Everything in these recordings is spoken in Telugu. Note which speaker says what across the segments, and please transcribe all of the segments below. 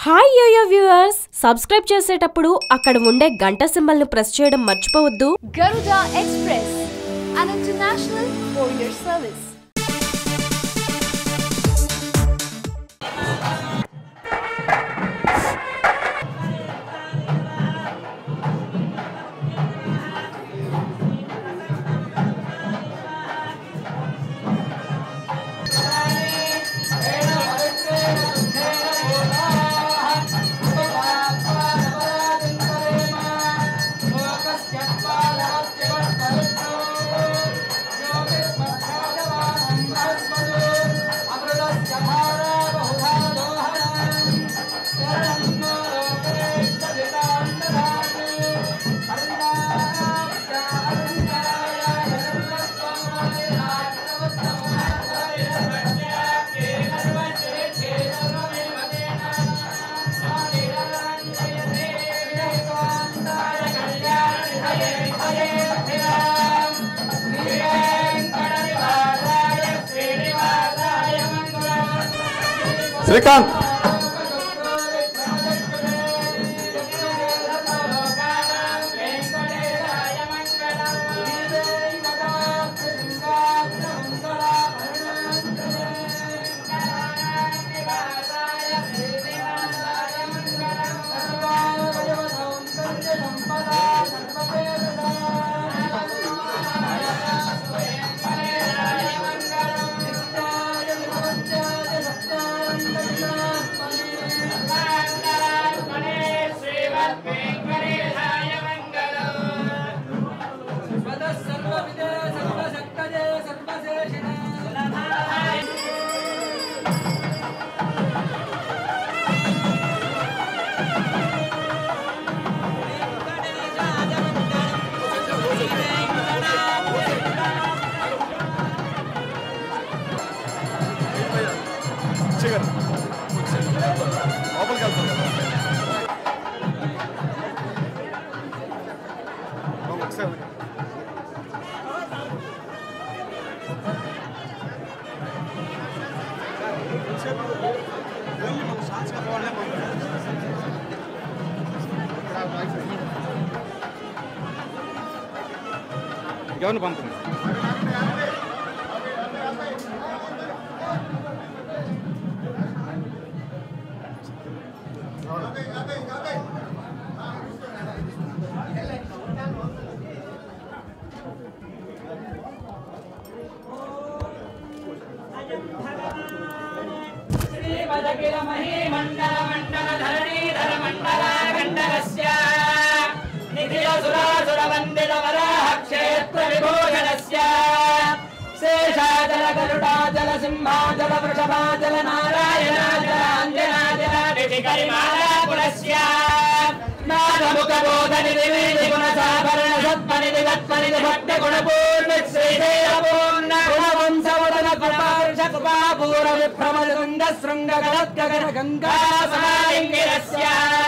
Speaker 1: హాయ్ యోయో వ్యూవర్స్, సబ్స్క్రైబ్ చేసేటప్పుడు అక్కడ ఉండే గంట సింబల్ ను ప్రెస్ చేయడం మర్చిపోవద్దు.
Speaker 2: Garuda Express, an international courier service.
Speaker 3: Srikanth ఎవరిని పంపుతుంది?
Speaker 4: शेषाचल सिंहाचल वृषभाचल नारायणाचलाञ्जनाचलादिशिखरिमालाकुलस्य नादमुखबोधनिधि गुणसाभरण सत्मनिधि तत्मनिधि भक्तिगुणपूर्णश्रीशैलपूर्ण गुणवंशवदन कृपापूर विभ्रमदुङ्गशृङ्गगणद्गगन गङ्गासमालिङ्गिरस्य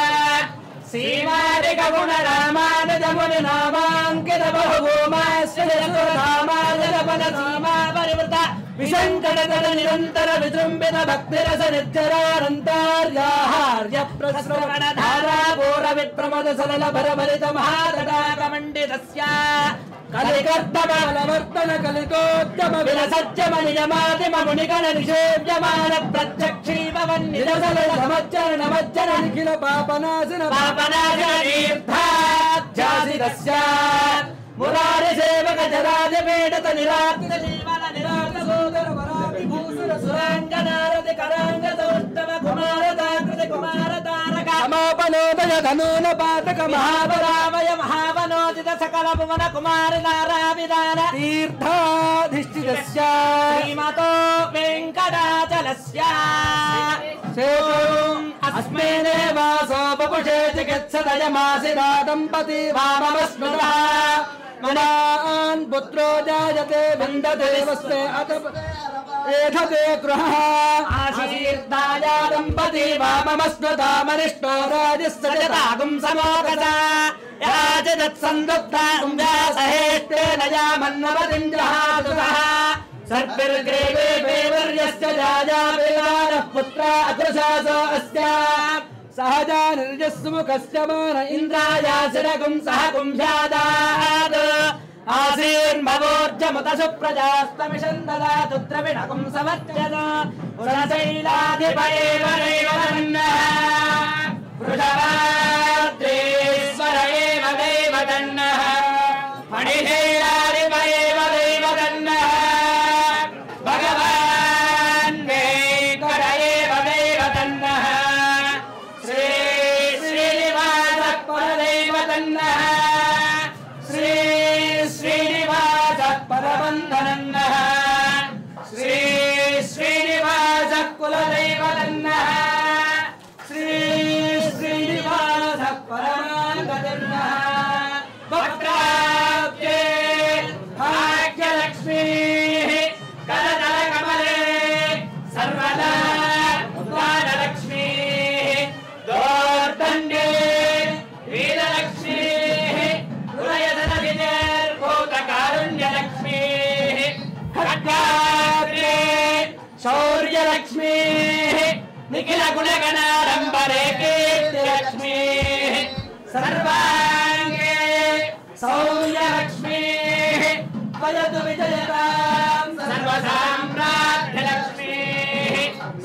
Speaker 4: श्रीमादिगुणरामानुजमुनि नामाङ्कित बहुभूमास्य जगुरधामाजलपदसीमा परिवृता विशङ्कटतट निरन्तर विजृम्भित भक्तिरस निर्जरानन्तार्याहार्य प्रश्रवण धारा घोर विप्रमद सरल भरभरित महातटाकमण्डितस्य कलिकर्दमालवर्तन कलिकोद्यम विलसज्जम नियमादिम मुनिगण निषेव्यमान प्रत्यक्षीभवन्निरसल समज्जन नमज्जन निखिल पापनाशन तीर्थाध्यासितस्य मुरारि सेवक जराज पेडत निराकृत जीवन निराकृत सोदर वराति भूषण सुरांगनारति करांगत उत्तम कुमारदाकृत कुमार तारक समापनोदय धनून पातक महावरामय महावनोदित सकल भुवन कुमार नाराविदान तीर्थाधिष्ठितस्य श्रीमतो वेंकटाचलस्य अस्मेने वासो बपुषे चिकित्सदयमासिदा दम्पती वाममस्मृतः मनान् पुत्रो जायते विन्दते वस्ते एधते गृहः आशीर्दाया दम्पती वाममस्मृता मनिष्ठो राजस्सजतागुं समोगता याजदत्सन्दुक्ता उम्यासहेष्टेन यामन्नवतिं जहातुतः सर्पिर्ग्रेवे पेवर्यस्य जाया विलानः पुत्रा अकृशासो अस्या सहजा निर्जस्मुखस्य मान इन्द्रायासिरकुं सह कुंभ्यादात् आसीर्भवोर्जमुत सुप्रजास्तमिषं ददातु द्रविणकुं समर्चन उरशैलाधिपयेव नैवदन्नः वृषभाद्रीश्वर एव देवदन्नः मणिशैलाधिपयेव देवदन्नः भगवान् वेङ्कट एव देवदन्नः श्री श्रीनिवासः परदेवदन्नः श्री श्रीनिवासः परबन्धनन्नः श्री श्रीनिवासः कुलदैवदन्नः श्री श्रीनिवासः परमाङ्गदन्नः वक्त्राब्जे भाग्यलक्ष्मीः करतलकमले सर्वदा उद्वारलक्ष्मीः दोर्दण्डे वीरलक्ष्मीः भूतकारुण्यलक्ष्मीः खड्गाग्रे शौर्यलक्ष्मीः निखिलगुणगणाडम्बरे कीर्तिलक्ष्मीः सर्वाङ्गे सौर्यलक्ष्मीः वदतु विजयतां सर्वसाम्राज्यलक्ष्मीः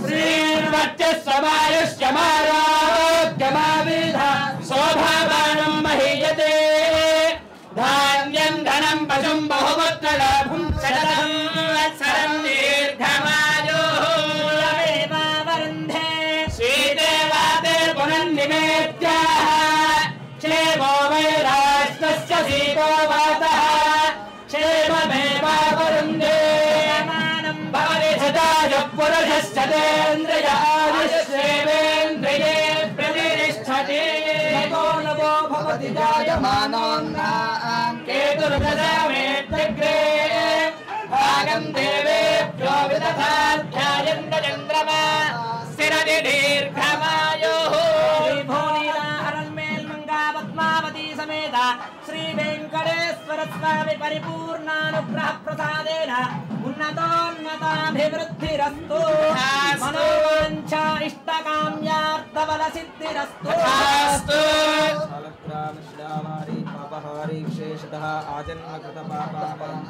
Speaker 4: श्रीर्वर्चस्वमायुष्यमारोग्यमाविधा शोभामानं महीयते धान्यं धनं पशुं बहुपुत्रलाभं शततं वत्सरं दीर्घमायुः वरुन्धे श्रीदेवाते पुनर्निवेद्याः क्षेमो वैराष्ट्रस्य सीतो वातः क्षेममेवावरुन्धे भवति सदायुः पुरुषश्चतेन्द्रिय आयुष्येवेन्द्रिये प्रतिष्ठति नवो भवति जायमानोऽन्नां केतुर्दशामेत्यग्रे भागं देवेभ्यो विदधाध्यायन्त चन्द्रमा स्थिरति दीर्घमायुः पद्मावती समेत श्री वेंकटेश्वर स्वामी परिपूर्णानुग्रह प्रसादेन उन्नतोन्नताभिवृद्धिरस्तु मनोवाञ्छा इष्टकाम्यार्थबल सिद्धिरस्तु
Speaker 5: शालग्रामश्यामारी पापहारी विशेषतः आजन्मकृत पापानां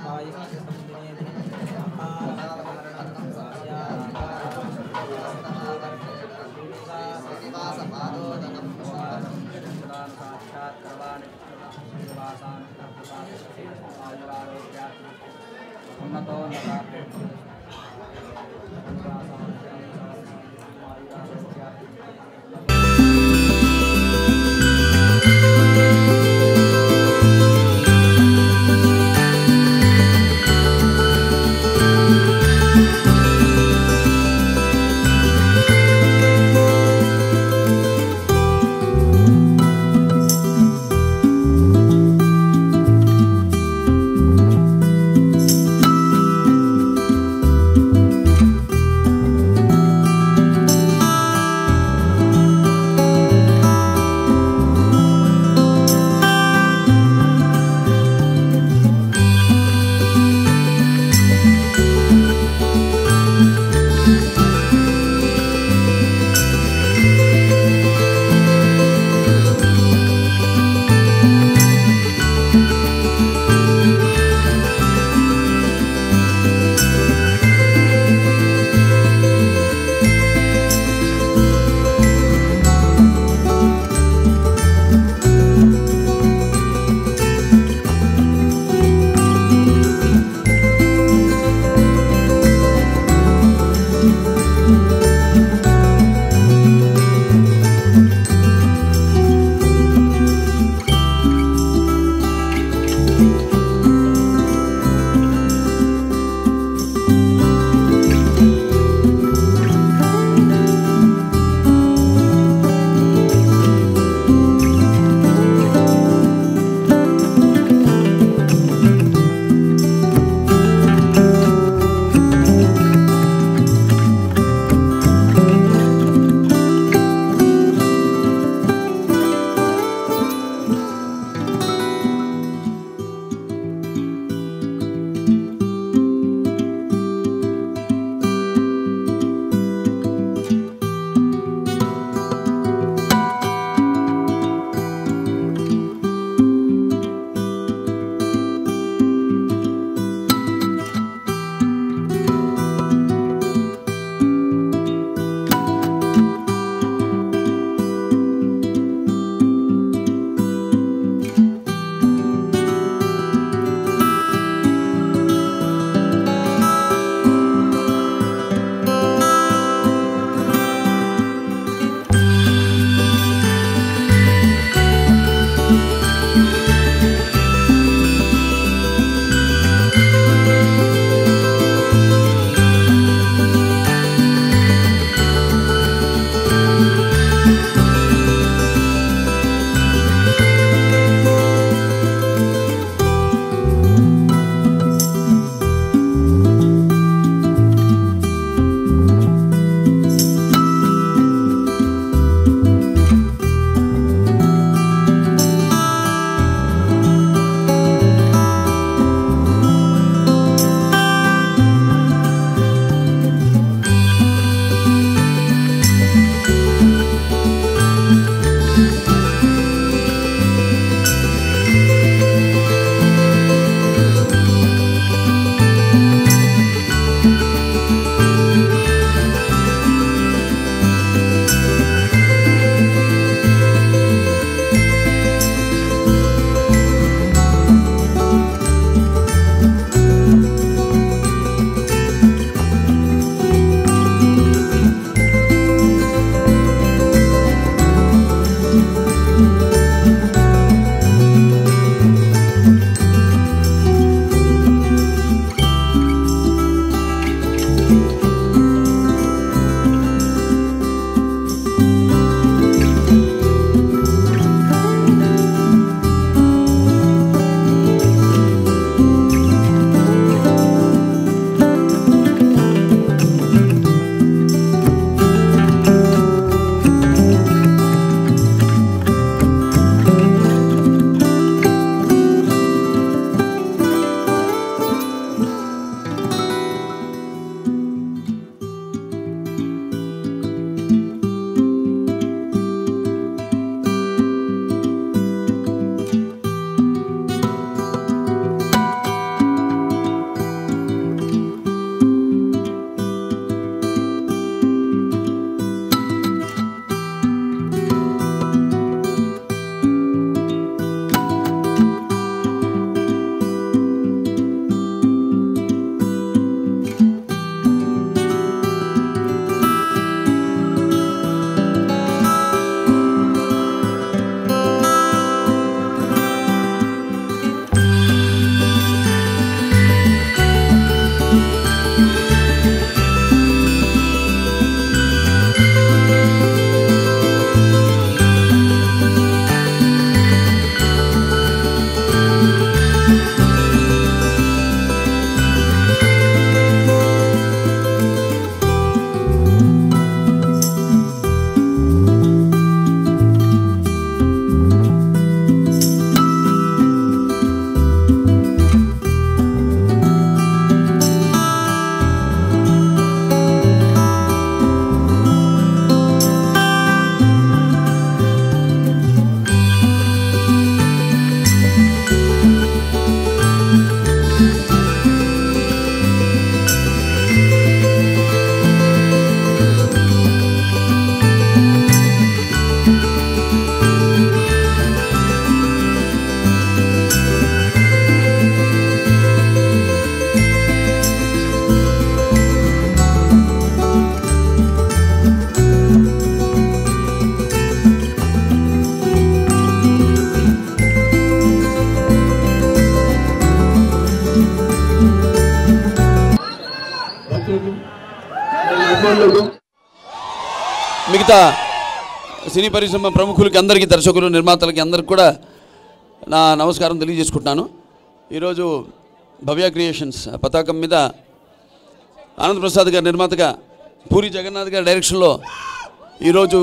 Speaker 6: మిగతా సినీ పరిశ్రమ ప్రముఖులకి అందరికీ, దర్శకులు, నిర్మాతలకి అందరికి కూడా నా నమస్కారం తెలియజేసుకుంటున్నాను. ఈరోజు భవ్య క్రియేషన్స్ పతాకం మీద ఆనంద్ ప్రసాద్ గారి నిర్మాతగా పూరి జగన్నాథ్ గారి డైరెక్షన్లో ఈరోజు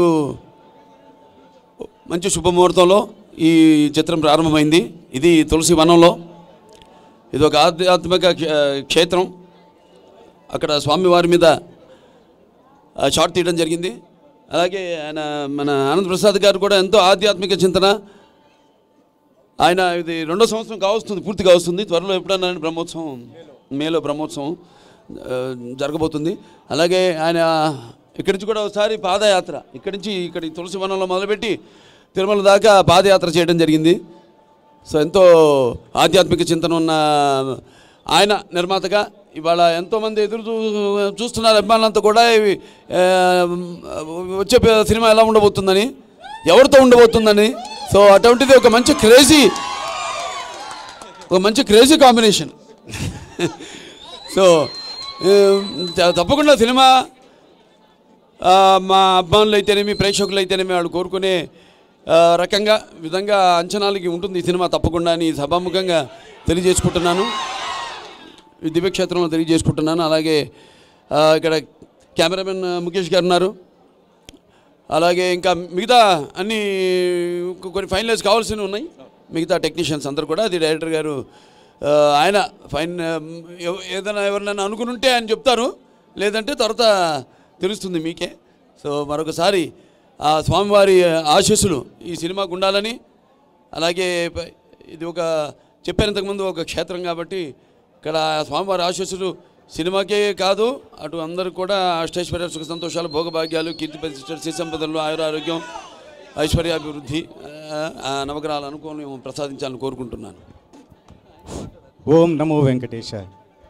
Speaker 6: మంచి శుభముహూర్తంలో ఈ చిత్రం ప్రారంభమైంది. ఇది తులసి వనంలో, ఇది ఒక ఆధ్యాత్మిక క్షేత్రం. అక్కడ స్వామివారి మీద షాట్ తీయడం జరిగింది. అలాగే మన ఆనంద్ ప్రసాద్ గారు కూడా ఎంతో ఆధ్యాత్మిక చింతన. ఆయన ఇది 2వ సంవత్సరం కావస్తుంది, పూర్తిగా వస్తుంది. త్వరలో ఎప్పుడన్నా బ్రహ్మోత్సవం, మేలో బ్రహ్మోత్సవం జరగబోతుంది. అలాగే ఆయన ఇక్కడి నుంచి కూడా ఒకసారి పాదయాత్ర ఇక్కడి తులసి వనంలో మొదలుపెట్టి తిరుమల దాకా పాదయాత్ర చేయడం జరిగింది. సో ఎంతో ఆధ్యాత్మిక చింతన ఉన్న ఆయన నిర్మాతగా ఇవాళ ఎంతోమంది చూస్తున్నారు అభిమానులంతా కూడా. వచ్చే సినిమా ఎలా ఉండబోతుందని, ఎవరితో ఉండబోతుందని. సో అటువంటిది ఒక మంచి క్రేజీ కాంబినేషన్. సో తప్పకుండా సినిమా మా అభిమానులు అయితేనేమి, ప్రేక్షకులు అయితేనేమి వాళ్ళు కోరుకునే విధంగా అంచనాలకి ఉంటుంది ఈ సినిమా తప్పకుండా అని సభాముఖంగా తెలియజేసుకుంటున్నాను, ఈ దివ్యక్షేత్రంలో తెలియజేసుకుంటున్నాను. అలాగే ఇక్కడ కెమెరామెన్ ముఖేష్ గారు ఉన్నారు. అలాగే ఇంకా మిగతా అన్ని కొన్ని ఫైనలైజ్ కావాల్సినవి ఉన్నాయి. మిగతా టెక్నీషియన్స్ అందరూ కూడా, అది డైరెక్టర్ గారు ఆయన ఏదైనా ఎవరినైనా అనుకుని ఉంటే ఆయన చెప్తారు, లేదంటే తర్వాత తెలుస్తుంది మీకే. సో మరొకసారి ఆ స్వామివారి ఆశీస్సులు ఈ సినిమాకు ఉండాలని, అలాగే ఇది చెప్పాను ఇంతకుముందు ఒక క్షేత్రం కాబట్టి ఇక్కడ స్వామివారి ఆశీస్సులు సినిమాకే కాదు, అటు అందరూ కూడా అష్టైశ్వర్య సుఖ సంతోషాలు, భోగభాగ్యాలు, కీర్తి ప్రతిష్టలు, శ్రీ సంపదలు, ఆయురారోగ్యం, ఐశ్వర్యాభివృద్ధి, నవగ్రహాల అనుకూలం ప్రసాదించాలని కోరుకుంటున్నాను.
Speaker 3: ఓం నమో వెంకటేశాయ.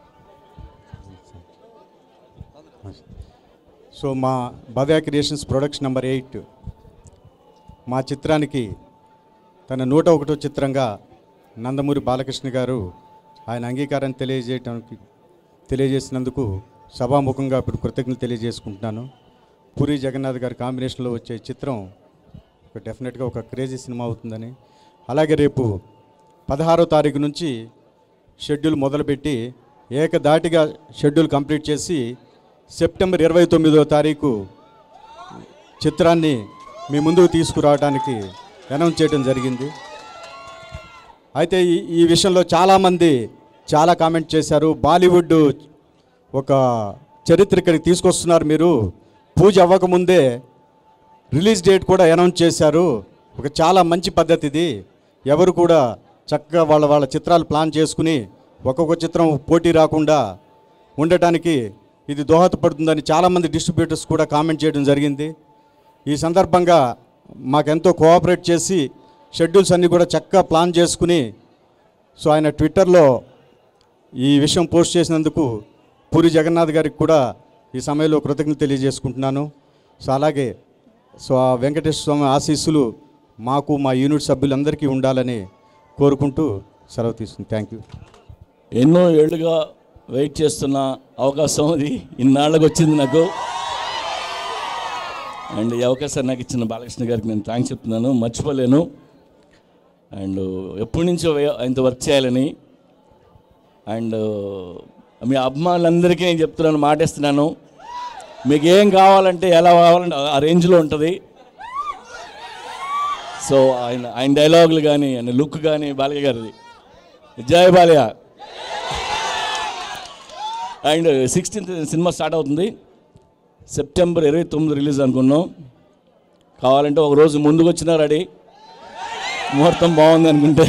Speaker 3: సో మా భవ్య క్రియేషన్స్ ప్రొడక్షన్ నెంబర్ 8 మా చిత్రానికి తన 101వ చిత్రంగా నందమూరి బాలకృష్ణ గారు ఆయన అంగీకారాన్ని తెలియజేసినందుకు సభాముఖంగా ఇప్పుడు కృతజ్ఞతలు తెలియజేసుకుంటున్నాను. పూరి జగన్నాథ్ గారి కాంబినేషన్లో వచ్చే చిత్రం డెఫినెట్గా ఒక క్రేజీ సినిమా అవుతుందని, అలాగే రేపు 16వ తారీఖు నుంచి షెడ్యూల్ మొదలుపెట్టి ఏకదాటిగా షెడ్యూల్ కంప్లీట్ చేసి సెప్టెంబర్ 29వ తారీఖు చిత్రాన్ని మీ ముందుకు తీసుకురావడానికి అనౌన్స్ చేయడం జరిగింది. అయితే ఈ విషయంలో చాలామంది చాలా కామెంట్ చేశారు. బాలీవుడ్ ఒక చరిత్ర ఇక్కడికి తీసుకొస్తున్నారు, మీరు పూజ అవ్వకముందే రిలీజ్ డేట్ కూడా అనౌన్స్ చేశారు. ఒక చాలా మంచి పద్ధతి ఇది. ఎవరు కూడా చక్కగా వాళ్ళ చిత్రాలు ప్లాన్ చేసుకుని ఒక్కొక్క చిత్రం పోటీ రాకుండా ఉండటానికి ఇది దోహదపడుతుందని చాలామంది డిస్ట్రిబ్యూటర్స్ కూడా కామెంట్ చేయడం జరిగింది. ఈ సందర్భంగా మాకెంతో కోఆపరేట్ చేసి షెడ్యూల్స్ అన్నీ కూడా చక్కగా ప్లాన్ చేసుకుని, సో ఆయన ట్విట్టర్లో ఈ విషయం పోస్ట్ చేసినందుకు పూరి జగన్నాథ్ గారికి కూడా ఈ సమయంలో కృతజ్ఞతలు తెలియజేసుకుంటున్నాను. సో అలాగే ఆ వెంకటేశ్వర స్వామి ఆశీస్సులు మాకు, మా యూనిట్ సభ్యులందరికీ ఉండాలని కోరుకుంటూ సెలవు తీసుకుంది. Thank you.
Speaker 7: ఎన్నో ఏళ్ళుగా వెయిట్ చేస్తున్న అవకాశం అది ఇన్నాళ్ళకి వచ్చింది నాకు. అండ్ ఈ అవకాశాన్ని నాకు ఇచ్చిన బాలకృష్ణ గారికి నేను థ్యాంక్స్ చెప్తున్నాను, మర్చిపోలేను. అండ్ ఎప్పటి నుంచో ఆయనతో వర్క్ చేయాలని. అండ్ మీ అభిమానులందరికీ నేను చెప్తున్నాను, మాటేస్తున్నాను, మీకు ఏం కావాలంటే ఎలా కావాలంటే ఆ రేంజ్లో ఉంటుంది. సో ఆయన డైలాగులు కానీ, ఆయన లుక్ కానీ, బాలయ్య గారిది Jai Balayya. And 16th cinema start అవుతుంది. సెప్టెంబర్ 29 రిలీజ్ అనుకున్నాం. కావాలంటే ఒక రోజు ముందుకు వచ్చినా రెడీ, ముహూర్తం బాగుంది అనుకుంటే.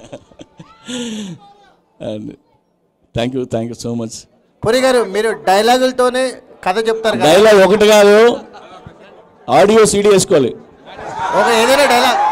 Speaker 7: And thank you so much.
Speaker 8: Puri గారు, మీరు డైలాగులతోనే కథ చెప్తారు.
Speaker 7: డైలాగ్ ఒకటి కాదు, ఆడియో సీడీ వేసుకోవాలి.
Speaker 8: ఏదైనా డైలాగ్